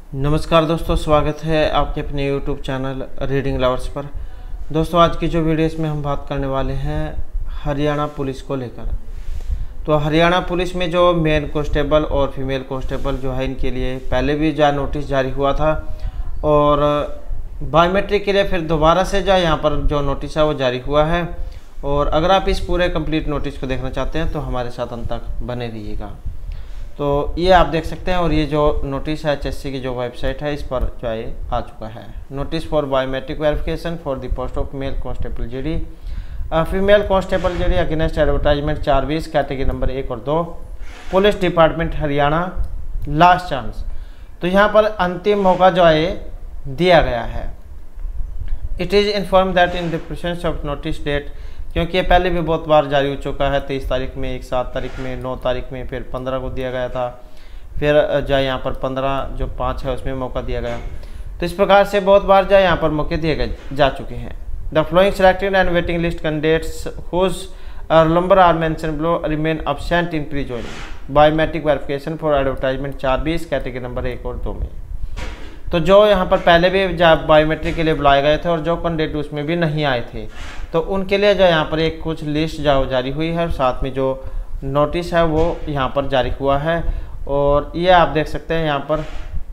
नमस्कार दोस्तों, स्वागत है आपके अपने YouTube चैनल रीडिंग लवर्स पर। दोस्तों, आज की जो वीडियो इसमें हम बात करने वाले हैं हरियाणा पुलिस को लेकर। तो हरियाणा पुलिस में जो मेन कांस्टेबल और फीमेल कांस्टेबल जो है, इनके लिए पहले भी नोटिस जारी हुआ था और बायोमेट्रिक के लिए फिर दोबारा से यहाँ पर जो नोटिस है वो जारी हुआ है। और अगर आप इस पूरे कंप्लीट नोटिस को देखना चाहते हैं तो हमारे साथ अंत तक बने रहिएगा। तो ये आप देख सकते हैं, और ये जो नोटिस है HSC की जो वेबसाइट है इस पर जो है आ चुका है। Notice for biometric verification for the post of male constable GD, female constable GD against advertisement 420 category number 1 और 2, police department Haryana, last chance. तो यहाँ पर अंतिम मौका जो है दिया गया है। It is inform that in the presence of notice date, क्योंकि ये पहले भी बहुत बार जारी हो चुका है। 23 तारीख में, 7 तारीख में, 9 तारीख में, फिर 15 को दिया गया था, फिर जो यहाँ पर 15 जो 5 है उसमें मौका दिया गया। तो इस प्रकार से बहुत बार यहाँ पर मौके दिए गए जा चुके हैं। The following selected and waiting list candidates whose number are mention below remain absent in pre joining biometric verification for advertisement 420 category number 1 और 2 में। तो जो यहाँ पर पहले भी बायोमेट्रिक के लिए बुलाए गए थे और जो कैंडिडेट उसमें भी नहीं आए थे, तो उनके लिए जो यहाँ पर एक कुछ लिस्ट जारी हुई है, साथ में जो नोटिस है वो यहाँ पर जारी हुआ है। और ये आप देख सकते हैं यहाँ पर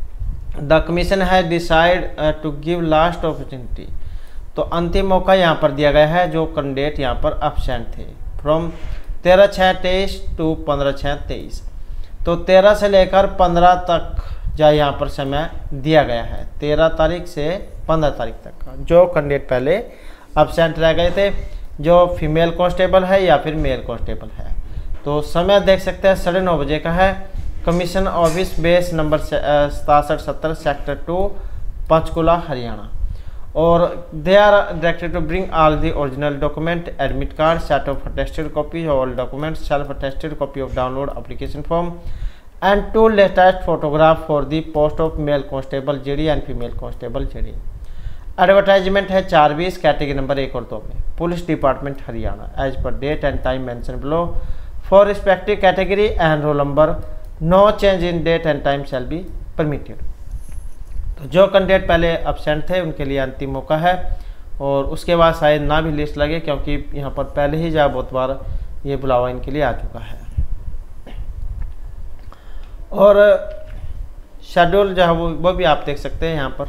द कमीशन है decide to give last opportunity. तो अंतिम मौका यहाँ पर दिया गया है जो कैंडिडेट यहाँ पर एब्सेंट थे फ्रॉम 13/6/23 टू 15/6/23। तो 13 से लेकर 15 तक यहाँ पर समय दिया गया है, 13 तारीख से 15 तारीख तक का। जो कैंडिडेट पहले एब्सेंट रह गए थे, जो फीमेल कांस्टेबल है या फिर मेल कांस्टेबल है। तो समय देख सकते हैं 9:30 बजे का है। Commission office base number 6770 sector 2 Panchkula Haryana. और they are directed to bring all the original document, admit card, set of attested copy all documents, self attested copy of download application form and 2 latest photograph for the post of male constable JD and female constable JD। Advertisement है 420 category number 1 और 2 में, police department Haryana, as per date and time mention below for respective category and roll number. No change in date and time shall be permitted. तो जो candidate पहले absent थे उनके लिए अंतिम मौका है, और उसके बाद शायद ना भी लिस्ट लगे, क्योंकि यहाँ पर पहले ही बहुत बार ये बुलावा इनके लिए आ चुका है। और शेड्यूल जो है वो भी आप देख सकते हैं यहाँ पर।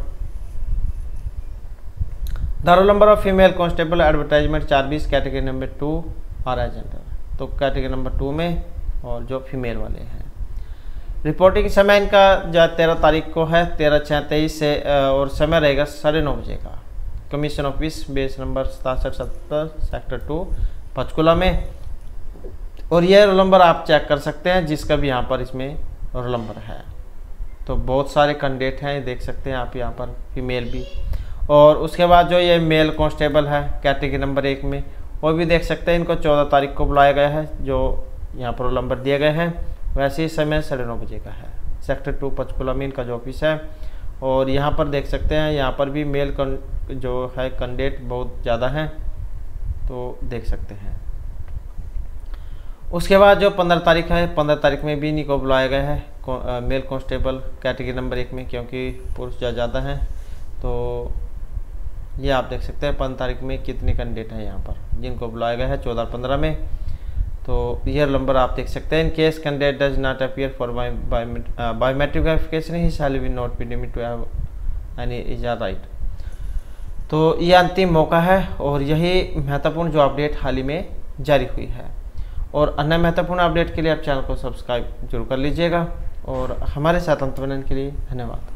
The roll number of female constable advertisement 420 category number 2 are as under. तो कैटेगरी नंबर 2 में, और जो फीमेल वाले हैं। रिपोर्टिंग समय इनका जो 13 तारीख को है 13/6/23 से, और समय रहेगा 9:30 बजे का। Commission office base number 6770 sector 2 Panchkula में। और ये रोल नंबर आप चेक कर सकते हैं जिसका भी यहाँ पर इसमें रोल नंबर है। तो बहुत सारे कैंडिडेट हैं, देख सकते हैं आप यहाँ पर, फीमेल भी। और उसके बाद जो ये मेल कांस्टेबल है कैटेगरी नंबर 1 में, वो भी देख सकते हैं। इनको 14 तारीख को बुलाया गया है, जो यहाँ पर रोल नंबर दिए गए हैं। वैसे ही समय 9:30 बजे का है। सेक्टर 2 पंचकुला में इनका जो ऑफिस है। और यहाँ पर देख सकते हैं, यहाँ पर भी मेल जो है कैंडिडेट बहुत ज़्यादा हैं, तो देख सकते हैं। उसके बाद जो 15 तारीख है, 15 तारीख में भी इन्हीं को बुलाया गया है मेल कांस्टेबल कैटेगरी नंबर 1 में, क्योंकि पुरुष ज़्यादा हैं। तो ये आप देख सकते हैं 15 तारीख में कितने कैंडिडेट हैं यहाँ पर जिनको बुलाया गया है 14-15 में। तो ये नंबर आप देख सकते हैं। In case candidate does not appear for biometric verification he shall be not be deemed to have any is right. तो ये अंतिम मौका है, और यही महत्वपूर्ण जो अपडेट हाल ही में जारी हुई है। और अन्य महत्वपूर्ण अपडेट के लिए आप चैनल को सब्सक्राइब जरूर कर लीजिएगा। और हमारे साथ अंत बनने के लिए धन्यवाद।